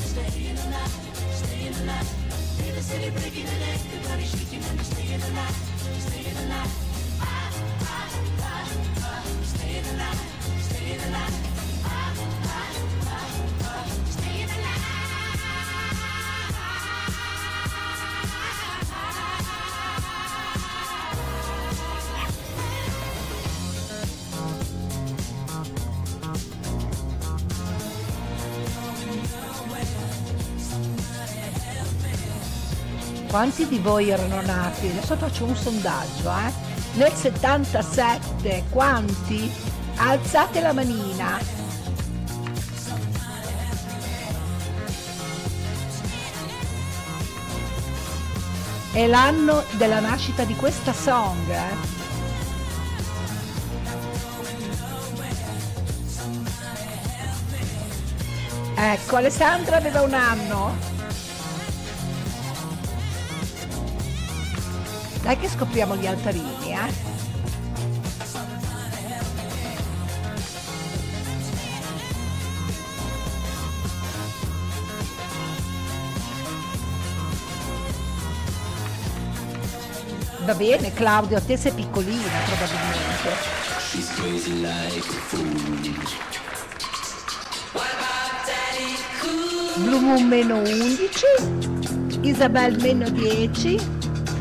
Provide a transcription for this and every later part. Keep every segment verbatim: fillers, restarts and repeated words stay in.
Quanti di voi erano nati? Adesso faccio un sondaggio, eh? Nel settantasette, quanti? Alzate la manina. È l'anno della nascita di questa song, eh? Ecco, Alessandra aveva un anno. Dai che scopriamo gli altarini, eh? Va bene, Claudio, a te sei piccolina probabilmente. She's crazy like a fool. Blue Moon meno undici, Isabel meno dieci.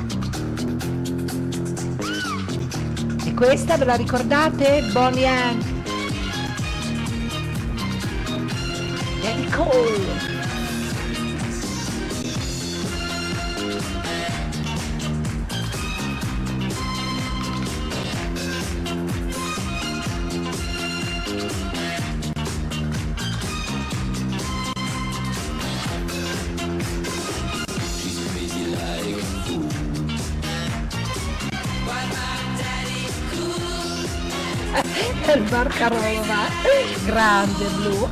Questa ve la ricordate? Bonnie Ann. Daddy Cole. Il Barcarova, grande Blu.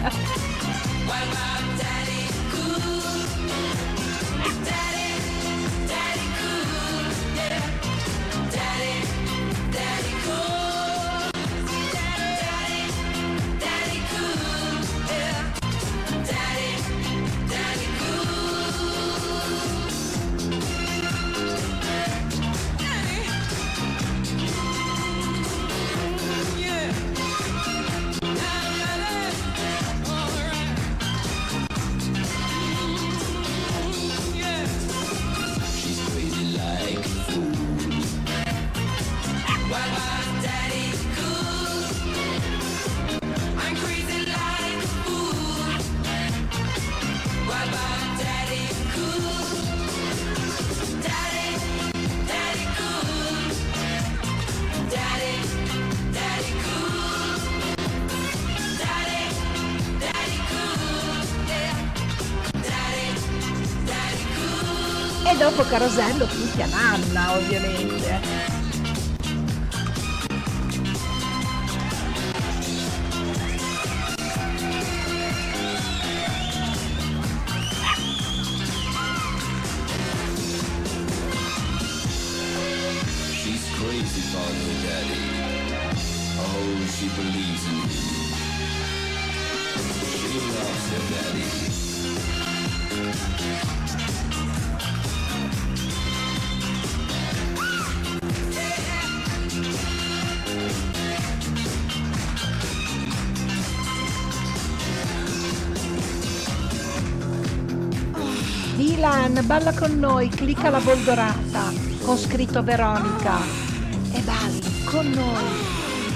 E dopo Carosello tutti a Nanna, ovviamente. She's crazy about her daddy. Oh, she believes in him. She loves her daddy. Dylan, balla con noi, clicca la boldorata con scritto Veronica e balli con noi.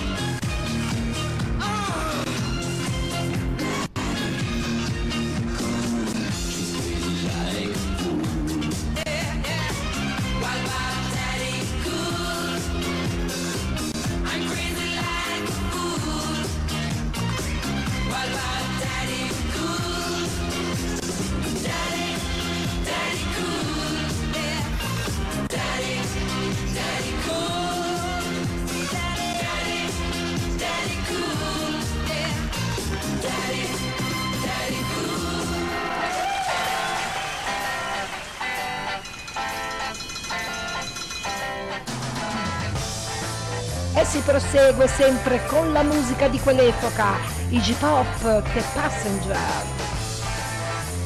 E si prosegue sempre con la musica di quell'epoca, Iggy Pop, The Passenger.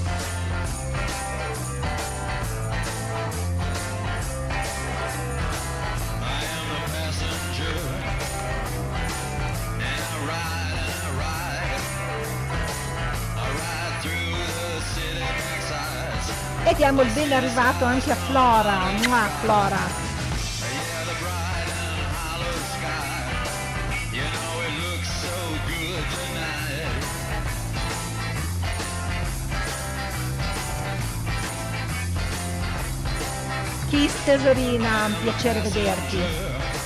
E diamo il ben arrivato anche a Flora. Mua, Flora. Kiss tesorina, un piacere vederti.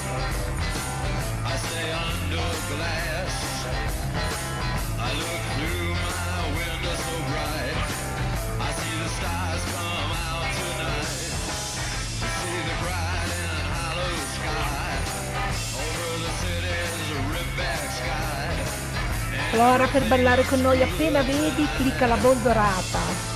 Flora, per ballare con noi appena vedi, clicca la bolla dorata.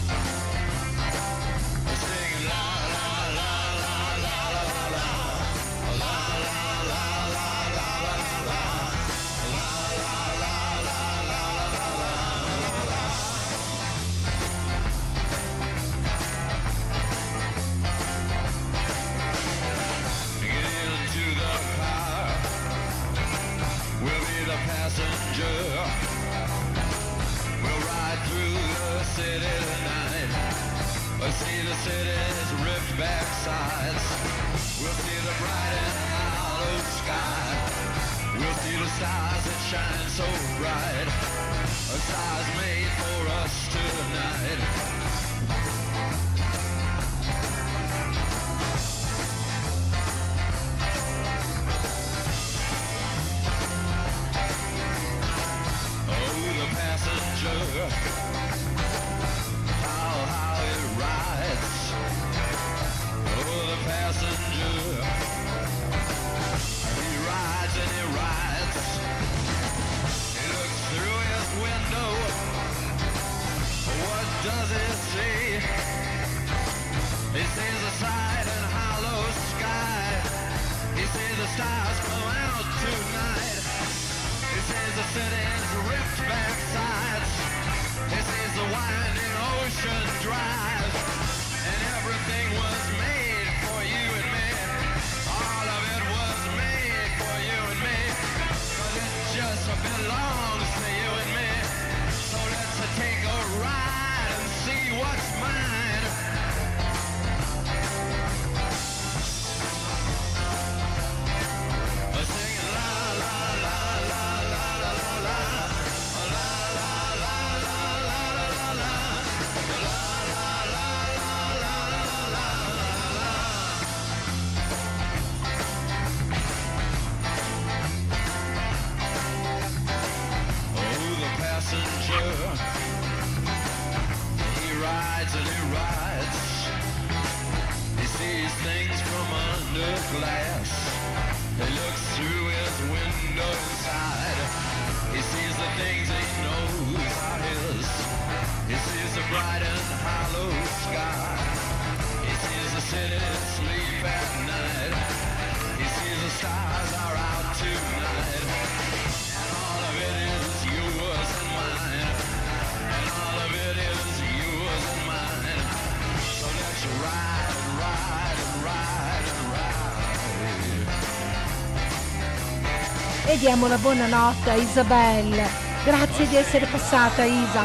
E diamo la buonanotte a Isabel. Grazie di essere passata, Isa.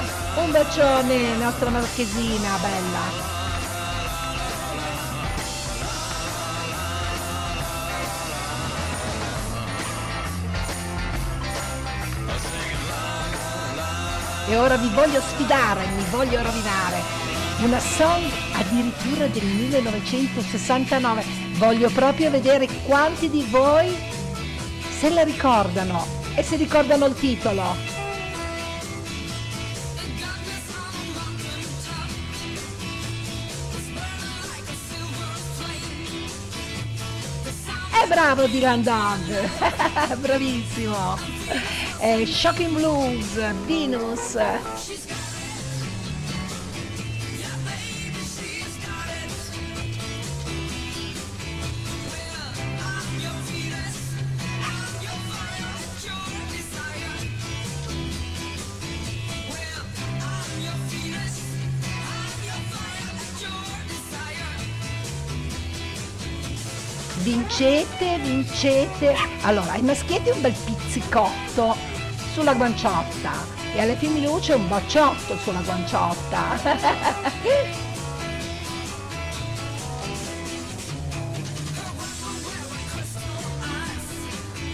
Un bacione, nostra marchesina bella. E ora vi voglio sfidare, mi voglio rovinare. Una song addirittura del millenovecentosessantanove. Voglio proprio vedere quanti di voi se la ricordano e se ricordano il titolo. È bravo Dylan Dog, bravissimo. È Shocking Blues, Venus. Vincete, vincete. Allora, ai maschietti un bel pizzicotto sulla guanciotta e alle femminucce un baciotto sulla guanciotta.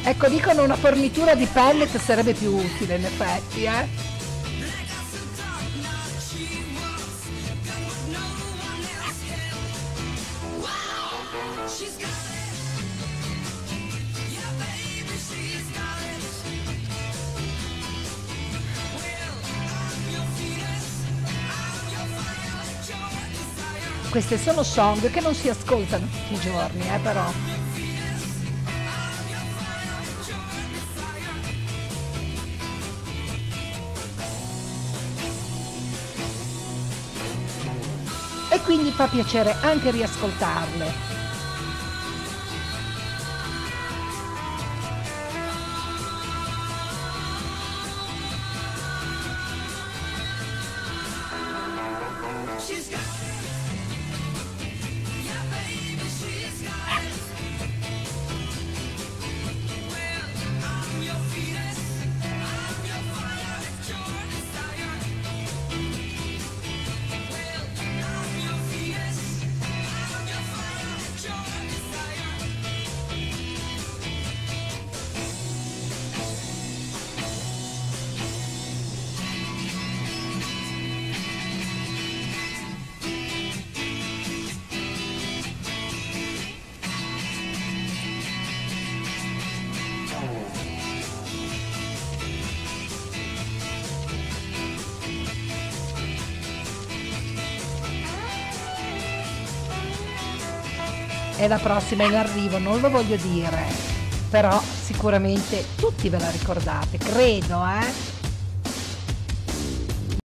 Ecco, dicono una fornitura di pellet sarebbe più utile in effetti, eh. Queste sono song che non si ascoltano tutti i giorni, eh, però. E quindi fa piacere anche riascoltarle. E la prossima in arrivo, non lo voglio dire, però sicuramente tutti ve la ricordate, credo, eh?